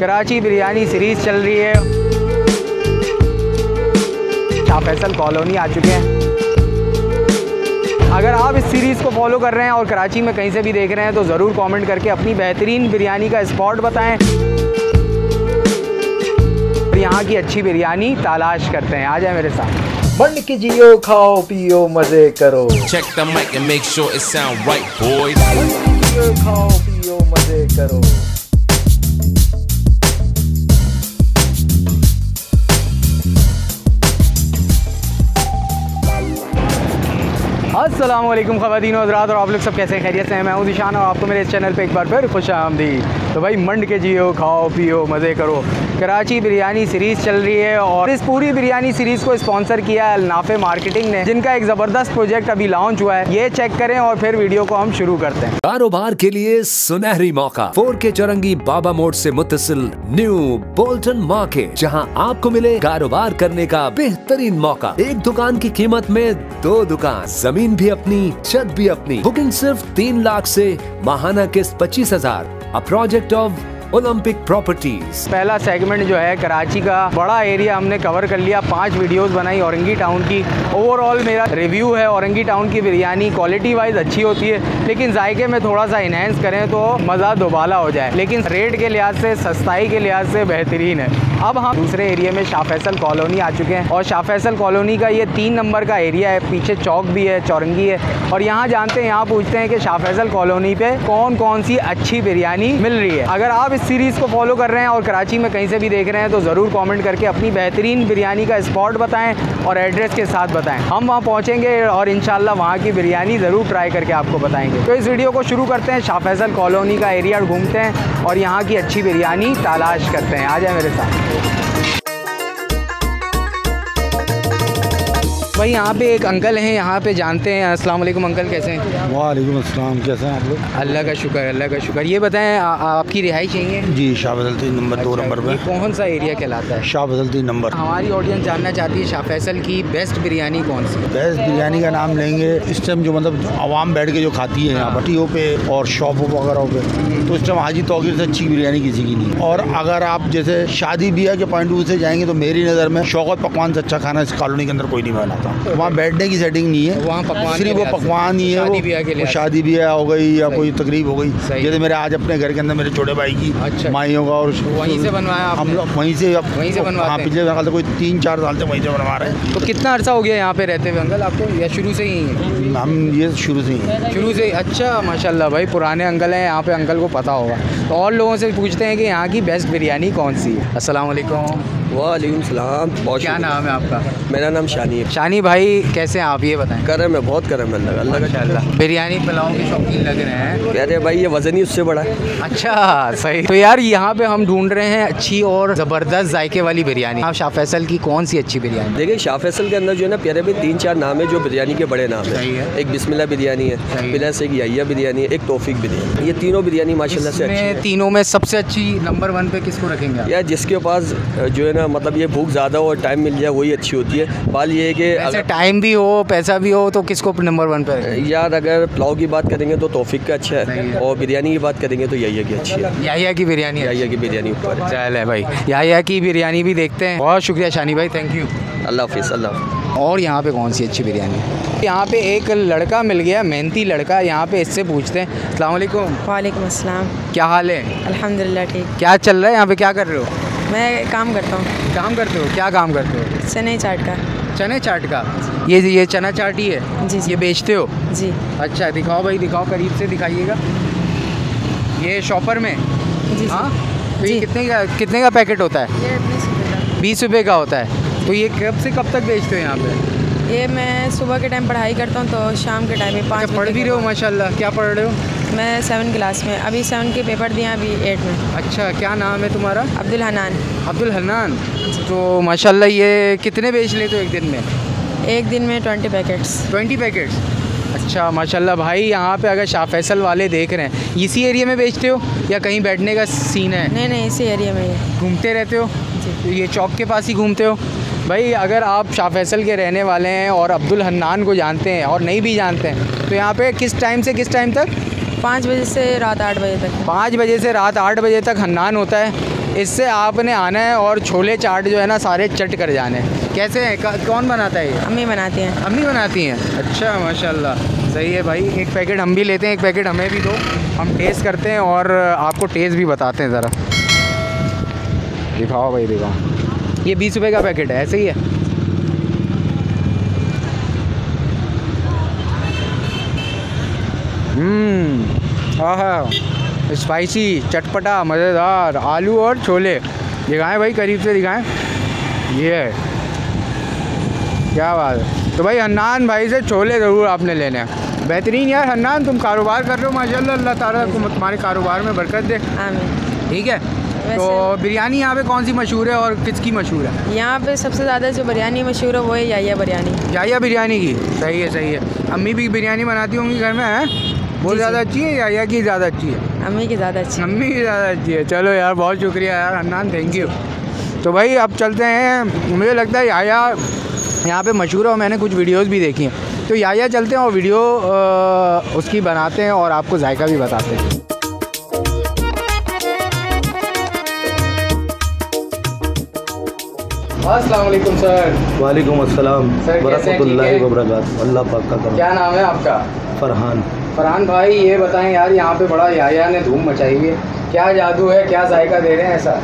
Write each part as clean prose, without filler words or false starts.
Karachi biryani series चल रही है। शाह फैसल कॉलोनी आ चुके हैं। अगर आप इस सीरीज़ को फॉलो कर रहे हैं और कराची में कहीं से भी देख रहे हैं तो ज़रूर कमेंट करके अपनी बेहतरीन बिरयानी का स्पॉट बताएं। यहाँ की अच्छी बिरयानी तलाश करते हैं। आ जाए मेरे साथ। मंड के जियो, खाओ पियो मजे करो। Check the mic and make sure it sound right, boys. मंड के जियो, खाओ पियो मजे करो। अस्सलाम वालेकुम ख़वातीन और हज़रात, और आप लोग सब कैसे खैरियत से हैं। मैं हूं ज़ीशान और आपको मेरे इस चैनल पे एक बार फिर खुश आमदीद। तो भाई मंड के जियो, खाओ पियो मज़े करो। कराची बिरयानी सीरीज़ चल रही है और इस पूरी बिरयानी सीरीज़ को स्पॉन्सर किया है अल-नाफ़े मार्केटिंग ने, जिनका एक ज़बरदस्त प्रोजेक्ट अभी लॉन्च हुआ है। ये चेक करें और फिर वीडियो को हम शुरू करते हैं। कारोबार के लिए सुनहरी मौका 4K चौरंगी बाबा मोड़ से मुत्तसिल न्यू बोल्टन मार्केट, जहां आपको मिले कारोबार करने का बेहतरीन मौका। एक दुकान की कीमत में 2 दुकान, जमीन भी अपनी, छत भी अपनी। बुकिंग सिर्फ 3 लाख से, माहाना किस्त 25,000। A project of Olympic properties. पहला सेगमेंट जो है कराची का बड़ा एरिया हमने कवर कर लिया। 5 वीडियोस बनाई औरंगी टाउन की। ओवरऑल मेरा रिव्यू है औरंगी टाउन की बिरयानी क्वालिटी वाइज अच्छी होती है, लेकिन जायके में थोड़ा सा इन्हेंस करें तो मज़ा दोबाला हो जाए। लेकिन रेट के लिहाज से, सस्ताई के लिहाज से बेहतरीन है। अब हम दूसरे एरिया में शाह फैसल कॉलोनी आ चुके हैं और शाह फैसल कॉलोनी का ये 3 नंबर का एरिया है। पीछे चौक भी है, चौरंगी है, और यहाँ जानते हैं, यहाँ पूछते हैं कि शाह फैसल कॉलोनी पे कौन कौन सी अच्छी बिरयानी मिल रही है। अगर आप सीरीज़ को फॉलो कर रहे हैं और कराची में कहीं से भी देख रहे हैं तो ज़रूर कमेंट करके अपनी बेहतरीन बिरयानी का स्पॉट बताएं और एड्रेस के साथ बताएं। हम वहां पहुंचेंगे और इंशाल्लाह वहां की बिरयानी ज़रूर ट्राई करके आपको बताएंगे। तो इस वीडियो को शुरू करते हैं। शाह फैसल कॉलोनी का एरिया घूमते हैं और यहाँ की अच्छी बिरयानी तलाश करते हैं। आ जाए मेरे साथ। भाई यहाँ पे एक अंकल हैं, यहाँ पे जानते हैं। अस्सलाम वालेकुम अंकल, कैसे हैं? वालेकुम अस्सलाम, कैसे हैं आप लोग? अल्लाह का शुक्र, अल्लाह का शुक्र। ये बताएं आपकी रिहाई चाहिए? जी, शाह फैसल 3 नंबर 2 नंबर में। कौन सा एरिया कहलाता है? शाह फैसल 3 नंबर। हमारी ऑडियंस जानना चाहती है शाह फैसल की बेस्ट बिरयानी कौन सी? बेस्ट बिरयानी का नाम लेंगे इस टाइम जो मतलब आवाम बैठ के जो खाती है यहाँ भट्टियों पे और शॉपों वगैरह पे, तो इस टाइम हाजी तौकीर से अच्छी बिरयानी किसी की नहीं। और अगर आप जैसे शादी ब्याह के पॉइंट ऑफ व्यू से जाएंगे तो मेरी नज़र में शौकत पकवान से अच्छा खाना इस कॉलोनी के अंदर कोई नहीं बनाता। वहाँ बैठने की सेटिंग नहीं है, वहाँ पकवान सिर्फ वो पकवान ही है। वो शादी ब्याह हो गई या कोई तकरीब हो गई, जैसे मेरे आज अपने घर के अंदर मेरे छोटे भाई की माइयों का, और वहीं से बनवाया हम लोग वहीं से बनवाते हैं। पिछले साल से कोई 3-4 साल से वहीं से बनवा रहे हैं। तो कितना अर्सा हो गया यहाँ पे रहते हुए अंकल आपको, या शुरू से ही है? हम ये शुरू से ही। शुरू से? अच्छा, माशाल्लाह भाई, पुराने अंकल हैं यहाँ पे, अंकल को पता होगा। तो और लोगों से पूछते हैं कि यहाँ की बेस्ट बिरयानी कौन सी है। अस्सलाम वालेकुम। वालेकुम सलाम। क्या नाम है आपका? मेरा नाम शानी है। शानी भाई, कैसे हैं आप, ये बताएं? करम है, बहुत करम है अल्लाह का। माशाल्लाह बिरयानी पुलाव के शौकीन लग रहे हैं। कह रहे भाई ये वजन ही उससे बड़ा है। अच्छा, सही। तो यार यहाँ पे हम ढूंढ रहे हैं अच्छी और ज़बरदस्त जायके वाली बिरयानी। आप शाह फैसल की कौन सी अच्छी बिरयानी? देखिए, शाह फैसल के अंदर जो है ना प्यारे भाई 3-4 नाम है जो बिरयानी के बड़े नाम है। एक बिस्मिल्लाह बिरयानी है, प्लस एक याहिया बिरयानी है, एक तौफीक बिरयानी। ये तीनों बिरयानी माशाल्लाह से अच्छी है। तीनों में सबसे अच्छी नंबर 1 पे किसको रखेंगे यार? जिसके पास जो है ना मतलब ये भूख ज़्यादा हो और टाइम मिल जाए वही अच्छी होती है। बाल ये है कि अगर टाइम भी हो, पैसा भी हो, तो किसको नंबर 1 पे? यार अगर पुलाव की बात करेंगे तो तौफीक का अच्छा है, और बिरयानी की बात करेंगे तो याहिया की अच्छी है। याहिया की बिरयानी? याहिया की बिरयानी ऊपर है। चल है भाई, याहिया की बिरयानी भी देखते हैं। बहुत शुक्रिया शानी भाई, थैंक यू। अल्लाह हाफिज़। अल्लाह। और यहाँ पे कौन सी अच्छी बिरयानी है? यहाँ पे एक लड़का मिल गया, मेहनती लड़का। यहाँ पे इससे पूछते हैं। अस्सलाम वालेकुम। वालेकुम अस्सलाम। क्या हाल है? अल्हम्दुलिल्लाह ठीक। क्या चल रहा है यहाँ पे, क्या कर रहे हो? मैं काम करता हूँ। काम करते हो? क्या काम करते हो? चने चाट का। चने चाट का? ये चना चाट ही है? जी। ये बेचते हो? जी। अच्छा, दिखाओ भाई, दिखाओ, करीब से दिखाइएगा। ये शॉपर में? जी। हाँ। तो ये जी। कितने का पैकेट होता है? ये 20 रुपये का। 20 रुपये का होता है। तो ये कब से कब तक बेचते हो यहाँ पे? ये मैं सुबह के टाइम पढ़ाई करता हूँ तो शाम के टाइम में 5 पढ़ भी रहे हो? माशाल्लाह। क्या पढ़ रहे हो? मैं 7 क्लास में, अभी 7 के पेपर दिए, अभी 8 में। अच्छा, क्या नाम है तुम्हारा? अब्दुल हनान। अब्दुल हनान। तो माशाल्लाह, ये कितने बेच लेते हो एक दिन में? एक दिन में 20 पैकेट्स। 20 पैकेट्स? अच्छा माशाल्लाह भाई। यहाँ पे अगर शाह फैसल वाले देख रहे हैं, इसी एरिया में बेचते हो या कहीं बैठने का सीन है? नहीं, इसी एरिया में ही घूमते रहते हो? जी। तो ये चौक के पास ही घूमते हो? भाई अगर आप शाह फैसल के रहने वाले हैं और अब्दुल हन्नान को जानते हैं और नहीं भी जानते हैं, तो यहाँ पे किस टाइम से किस टाइम तक? 5 बजे से रात 8 बजे तक। 5 बजे से रात 8 बजे तक हन्नान होता है। इससे आपने आना है और छोले चाट जो है ना सारे चट कर जाने हैं। कैसे हैं? कौन बनाता है ये? अम्मी बनाती हैं। अम्मी बनाती हैं? अच्छा माशाल्लाह, सही है भाई। एक पैकेट हम भी लेते हैं, एक पैकेट हमें भी दो, हम टेस्ट करते हैं और आपको टेस्ट भी बताते हैं। ज़रा दिखाओ भाई, दिखाओ। ये 20 रुपये का पैकेट है, ऐसे ही है? हाँ, स्पाइसी, चटपटा, मज़ेदार आलू और छोले। दिखाएं भाई, करीब से दिखाएं। ये है, क्या बात है। तो भाई हन्नान भाई से छोले ज़रूर आपने लेने हैं। बेहतरीन यार हन्नान, तुम कारोबार कर रहे हो माशाल्लाह, अल्लाह ताला तुम्हारे कारोबार में बरकत दे। आमीन। ठीक है, तो बिरयानी यहाँ पे कौन सी मशहूर है और किसकी मशहूर है? यहाँ पे सबसे ज़्यादा जो बिरयानी मशहूर है वो है याया बिरयानी। याया बिरयानी की? सही है, सही है। अम्मी भी बिरयानी बनाती होंगी घर में, हैं? वो ज़्यादा अच्छी है याया की ज़्यादा अच्छी है? अम्मी की ज़्यादा अच्छी। अम्मी की ज़्यादा अच्छी है। चलो यार, बहुत शुक्रिया यार हन्नान, थैंक यू। तो भाई अब चलते हैं, मुझे लगता है याया यहाँ पे मशहूर है और मैंने कुछ वीडियोस भी देखी हैं, तो याया चलते हैं और वीडियो उसकी बनाते हैं और आपको जायका भी बताते हैं। अस्सलाम वालेकुम सर। वालेकुम अस्सलाम सर, वरहमतुल्लाहि वबरकातुहू। अल्लाह पाक का करम। क्या नाम है आपका? फरहान। फरहान भाई, ये बताएं यार, यहाँ पे बड़ा याया ने धूम मचाई हुई है, क्या जादू है, क्या जायका दे रहे हैं ऐसा?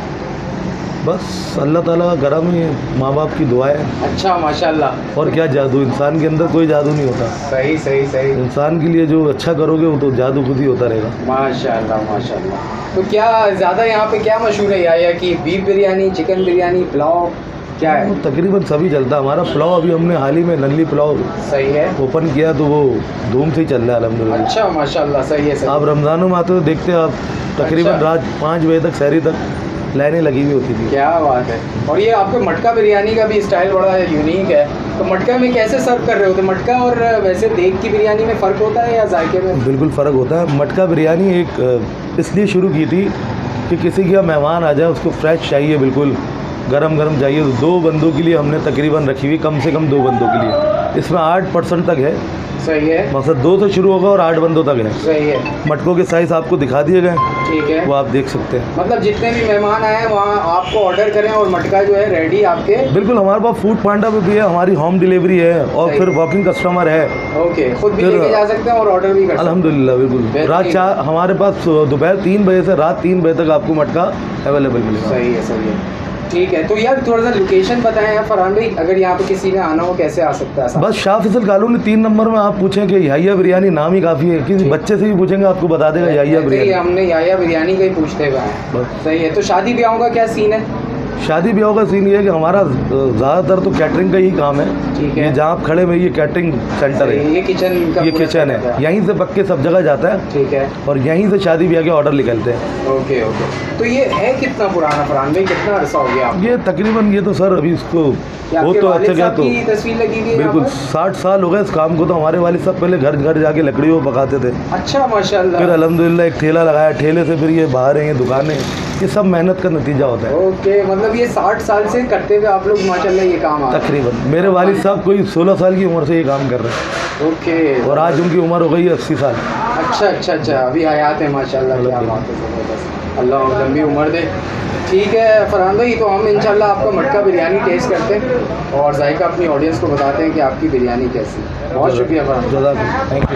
बस अल्लाह ताला का करम है, माँ बाप की दुआ है। अच्छा माशाल्लाह। और क्या जादू, इंसान के अंदर कोई जादू नहीं होता। सही सही सही। इंसान के लिए जो अच्छा करोगे वो तो जादू खुद ही होता रहेगा। माशाल्लाह माशाल्लाह। तो क्या ज़्यादा यहाँ पे क्या मशहूर है याया की? बीफ बिरयानी, चिकन बिरयानी, पुलाव, क्या है? तकरीबन सभी चलता है। हमारा पुलाव अभी हमने हाल ही में नल्ली पुलाव सही है ओपन किया तो वो धूम से ही चल रहा है अल्हम्दुलिल्लाह। अच्छा माशाल्लाह, सही है सही। आप रमज़ानों में आते हो, देखते हैं आप तकरीबन अच्छा। रात 5 बजे तक सहरी तक लाइनें लगी हुई होती थी। क्या बात है। और ये आपके मटका बिरयानी का भी स्टाइल बड़ा यूनिक है, तो मटका में कैसे सर्व कर रहे होते? मटका और वैसे देग की बिरयानी में फ़र्क होता है या जायके में? बिल्कुल फ़र्क होता है। मटका बिरयानी एक इसलिए शुरू की थी कि किसी का मेहमान आ जाए, उसको फ्रेश चाहिए, बिल्कुल गरम गरम चाहिए। तो 2 बंदों के लिए हमने तकरीबन रखी हुई, कम से कम 2 बंदों के लिए। इसमें 8% तक है। सही है। मकसद 2 से शुरू होगा और 8 बंदों तक है। सही है। मटकों के साइज़ आपको दिखा दिए गए, ठीक है, वो आप देख सकते हैं। मतलब जितने भी मेहमान आए वहाँ आपको ऑर्डर करें और मटका जो है रेडी आपके? बिल्कुल, हमारे पास फूड पांडा पे भी है, हमारी होम डिलीवरी है और फिर वॉकिंग कस्टमर है। ओके, खुद भी लेके जा सकते हैं और ऑर्डर भी कर सकते हैं? अल्हम्दुलिल्लाह, बिल्कुल। रात 4 हमारे पास दोपहर 3 बजे से रात 3 बजे तक आपको मटका अवेलेबल मिलेगा। सही है, सही है। ठीक है, तो यार थोड़ा सा लोकेशन बताएं यार फरहान भाई, अगर यहाँ पे किसी ने आना हो कैसे आ सकता है? बस शाह फैसल कॉलोनी 3 नंबर में आप पूछें कि याया बिरयानी, नाम ही काफ़ी है। किसी बच्चे से भी पूछेंगे आपको बता देगा याया बिरयानी। हमने याया बिरयानी का ही पूछते हुए हैं। सही है। तो शादी ब्याहों का क्या सीन है? शादी ब्याह का सीन ये है कि हमारा ज़्यादातर तो कैटरिंग का ही काम है। ठीक है। ये जहाँ आप खड़े हुए ये कैटरिंग सेंटर है, ये किचन का, ये किचन है, यहीं से पक्के सब जगह जाता है। ठीक है। और यहीं से शादी ब्याह के ऑर्डर निकलते हैं। Okay okay. तो ये है कितना पुराना फरहान भाई, कितना अरसा हो गया? ये तकरीबन, ये तो सर अभी इसको वो तो अच्छा क्या तो तस्वीर लगी हुई है बिल्कुल 60 साल हो गए इस काम को। तो हमारे वालिद साहब पहले घर घर जाके लकड़ियों पकाते थे। अच्छा माशाल्लाह। फिर अल्हम्दुलिल्लाह एक ठेला लगाया, ठेले से फिर ये बाहर है, ये दुकानें, ये सब मेहनत का नतीजा होता है। ओके, मतलब ये 60 साल से करते हुए आप लोग माशाल्लाह ये काम तकरीबन। मेरे वालिद साहब कोई 16 साल की उम्र से ये काम कर रहे हैं। ओके। और आज उनकी उम्र हो गई है 80 साल। अच्छा अच्छा अच्छा, अभी हयात है माशाल्लाह। क्या बात है, ज़बरदस्त, अल्लाह लंबी उम्र दे। ठीक है फरहान भाई, तो हम इंशाल्लाह आपका मटका बिरयानी टेस्ट करते हैं और जायका अपनी ऑडियंस को बताते हैं कि आपकी बिरयानी कैसी। बहुत शुक्रिया फरहान, थैंक यू।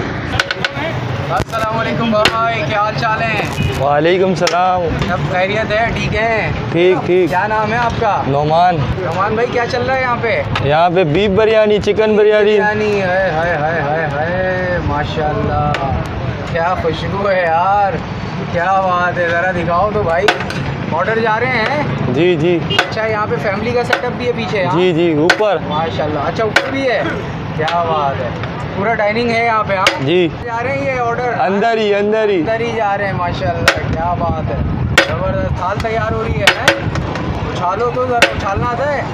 अस्सलाम वालेकुम भाई, क्या हाल चाल है? वालेकुम सलाम। सब खैरियत है? ठीक है, ठीक ठीक। क्या नाम है आपका? नोमान। नोमान भाई, क्या चल रहा है यहाँ पे? यहाँ पे बीफ बिरयानी, चिकन बिरयानी। है, हाय माशाल्लाह, क्या खुशबू है यार, क्या बात है। ज़रा दिखाओ तो भाई, ऑर्डर जा रहे हैं? जी जी। अच्छा, यहाँ पे फैमिली का सेटअप भी है पीछे? जी जी, ऊपर माशाल्लाह। अच्छा, ऊपर भी है, क्या बात है। पूरा डाइनिंग है यहाँ पे? आप जी जा रहे हैं ये ऑर्डर? अंदर ही अंदर ही जा रहे हैं माशाल्लाह, क्या बात है, ज़बरदस्त। थाल तैयार हो रही है, उछालो तो ज़रा, उछालना आता है?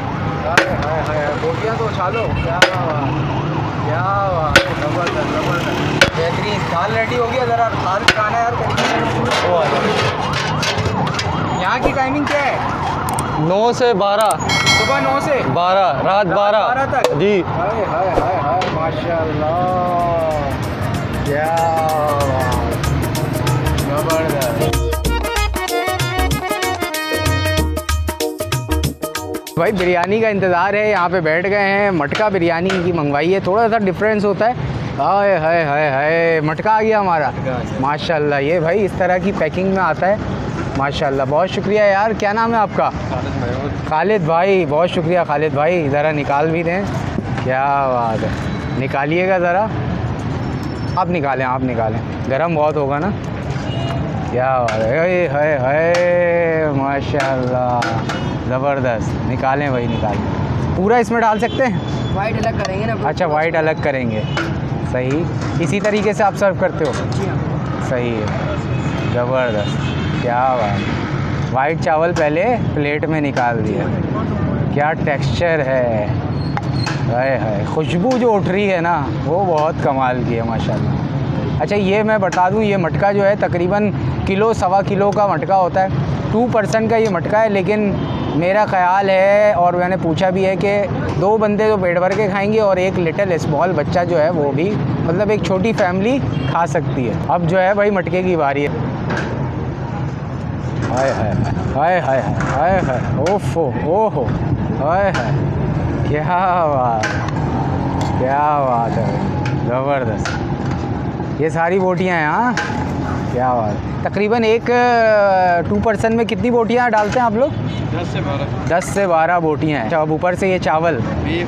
हाय बोटियाँ तो उछालो, क्या बात, क्या बात, ज़बरदस्त बेहतरीन। थाल रेडी हो गया, ज़रा थाल खाना यार। यहाँ की टाइमिंग क्या है? 9 से 12। सुबह 9 से 12, रात 12 तक? जी। हाय माशाल्लाह, क्या जबरदस्त। भाई बिरयानी का इंतज़ार है, यहाँ पे बैठ गए हैं। मटका बिरयानी की मंगवाई है, थोड़ा सा डिफरेंस होता है। हाय हाय हाय हाय, मटका आ गया हमारा माशाल्लाह। ये भाई इस तरह की पैकिंग में आता है माशाल्लाह। बहुत शुक्रिया यार। क्या नाम है आपका? खालिद भाई, बहुत शुक्रिया खालिद भाई। ज़रा निकाल भी दें। क्या बात है, निकालिएगा ज़रा। आप निकालें, आप निकालें, गरम बहुत होगा ना। क्या बात है, हाय हाय माशाल्लाह, ज़बरदस्त। निकालें भाई, निकालें। पूरा इसमें डाल सकते हैं? वाइट अलग करेंगे ना। अच्छा, वाइट अलग करेंगे, सही। इसी तरीके से आप सर्व करते हो? सही है, ज़बरदस्त। क्या बात। वाइट चावल पहले प्लेट में निकाल दिया। क्या टेक्सचर है, हाय हाय। खुशबू जो उठ रही है ना, वो बहुत कमाल की है माशाल्लाह। अच्छा, ये मैं बता दूं, ये मटका जो है तकरीबन किलो सवा किलो का मटका होता है। 2 पर्सन का ये मटका है, लेकिन मेरा ख़्याल है और मैंने पूछा भी है कि 2 बंदे तो पेट भर के खाएंगे और एक लिटिल स्मॉल बच्चा जो है वो भी, मतलब एक छोटी फैमिली खा सकती है। अब जो है भाई मटके की बारी है। हाय हाय हाय हाय हाय हाय, ओफो ओहो, हाय हाय, क्या बात, क्या बात है, ज़बरदस्त। ये सारी बोटियाँ हैं, हाँ, क्या बात। तकरीबन एक 2 पर्सन में कितनी बोटियाँ डालते हैं आप लोग? 10 से 12 बोटियाँ हैं। अच्छा, अब ऊपर से ये चावल,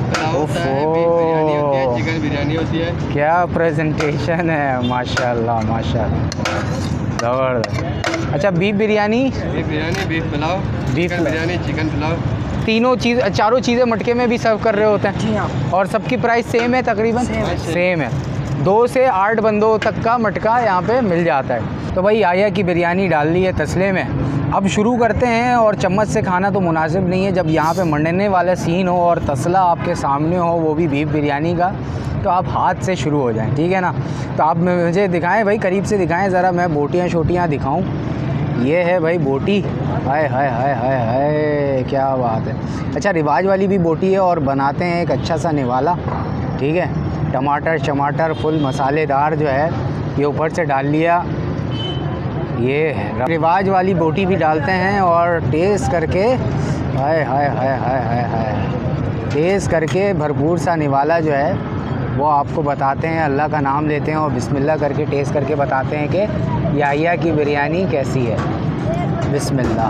चिकन बिरयानी होती है। क्या प्रेजेंटेशन है माशाल्लाह माशाल्लाह, ज़बरदस्त। अच्छा, beef biryani, beef pulao, beef biryani, chicken pulao, तीनों चीज़, चारों चीज़ें मटके में भी सर्व कर रहे होते हैं? जी हाँ। और सबकी प्राइस सेम है तकरीबन? सेम है। 2 से 8 बंदों तक का मटका यहाँ पे मिल जाता है। तो भाई आया की बिरयानी डाल ली है तसले में। अब शुरू करते हैं। और चम्मच से खाना तो मुनासिब नहीं है, जब यहाँ पे मंडने वाला सीन हो और तसला आपके सामने हो, वो भी बीफ बिरयानी का, तो आप हाथ से शुरू हो जाएं, ठीक है ना। तो आप मुझे दिखाएं भाई, करीब से दिखाएं ज़रा, मैं बोटियाँ शोटियाँ दिखाऊँ। ये है भाई बोटी, हाय हाय हाय हाय हाय, क्या बात है। अच्छा, रिवाज वाली भी बोटी है और बनाते हैं एक अच्छा सा निवाला, ठीक है। टमाटर टमाटर फुल मसालेदार जो है ये ऊपर से डाल लिया। ये है रिवाज वाली बोटी भी डालते हैं और टेस्ट करके, हाय हाय हाय हाय हाय हाय, टेस्ट करके भरपूर सा निवाला जो है वो आपको बताते हैं। अल्लाह का नाम लेते हैं और बिस्मिल्लाह करके टेस्ट करके बताते हैं कि याहिया की बिरयानी कैसी है। बिस्मिल्लाह।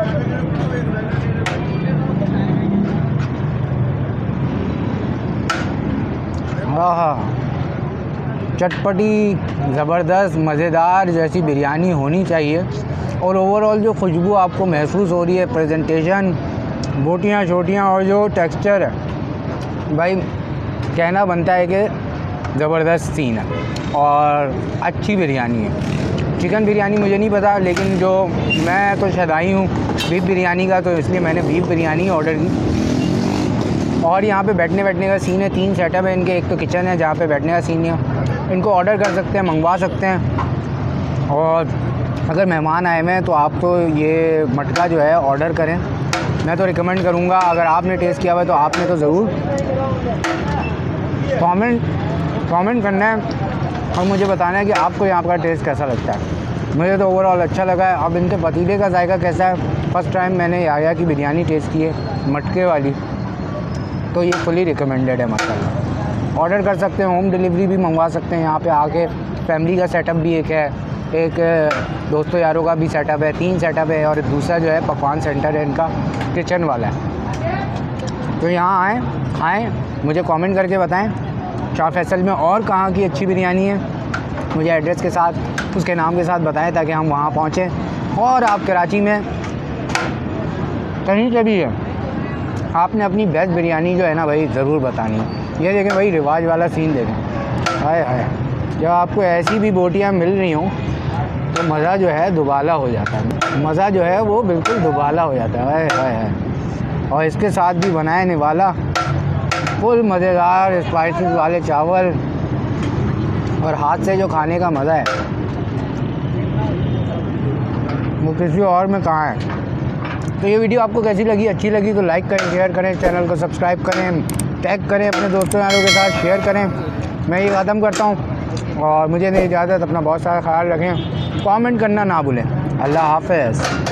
हाँ, चटपटी, ज़बरदस्त, मज़ेदार जैसी बिरयानी होनी चाहिए। और ओवरऑल जो खुशबू आपको महसूस हो रही है, प्रेजेंटेशन, बोटियाँ छोटियाँ और जो टेक्सचर है, भाई कहना बनता है कि ज़बरदस्त सीन है और अच्छी बिरयानी है। चिकन बिरयानी मुझे नहीं पता, लेकिन जो मैं तो शदाई हूँ बीफ बिरयानी का, तो इसलिए मैंने बीफ बिरयानी ऑर्डर की। और यहाँ पे बैठने का सीन है, 3 सेटअप है इनके। एक तो किचन है जहाँ पे बैठने का सीन है, इनको ऑर्डर कर सकते हैं, मंगवा सकते हैं। और अगर मेहमान आए हुए हैं तो आप तो ये मटका जो है ऑर्डर करें, मैं तो रिकमेंड करूँगा। अगर आपने टेस्ट किया हुआ है तो आपने तो ज़रूर कमेंट करना है और मुझे बताना है कि आपको यहाँ का टेस्ट कैसा लगता है। मुझे तो ओवरऑल अच्छा लगा है। अब इनके पतीले का जायका कैसा है, फ़र्स्ट टाइम मैंने याहिया की बिरयानी टेस्ट की है मटके वाली, तो ये फुली रिकमेंडेड है माशाल्लाह। ऑर्डर कर सकते हैं, होम डिलीवरी भी मंगवा सकते हैं। यहाँ पे आके फैमिली का सेटअप भी एक है, एक दोस्तों यारों का भी सेटअप है, 3 सेटअप है। और दूसरा जो है पकवान सेंटर है इनका, किचन वाला है। तो यहाँ आएँ, खाएँ, मुझे कमेंट करके बताएं शाह फैसल में और कहाँ की अच्छी बिरयानी है, मुझे एड्रेस के साथ, उसके नाम के साथ बताएं ताकि हम वहाँ पहुँचें। और आप कराची में कहीं से भी है, आपने अपनी बेस्ट बिरयानी जो है ना भाई ज़रूर बतानी है। ये देखें भाई, रिवाज वाला सीन देखें, हाय हाय। जब आपको ऐसी भी बोटियाँ मिल रही हों तो मज़ा जो है दुबाला हो जाता है, मज़ा जो है वो बिल्कुल दुबाला हो जाता है, हाय हाय हाय। और इसके साथ भी बनाए निवाला, फुल मज़ेदार स्पाइसेस वाले चावल और हाथ से जो खाने का मज़ा है वो किसी और में कहाँ है। तो ये वीडियो आपको कैसी लगी, अच्छी लगी तो लाइक करें, शेयर करें, चैनल को सब्सक्राइब करें, टैग करें अपने दोस्तों यारों के साथ, शेयर करें। मैं ये ख़त्म करता हूँ और मुझे नहीं इजाज़त, अपना बहुत सारा ख्याल रखें, कमेंट करना ना भूलें। अल्लाह हाफ़िज़।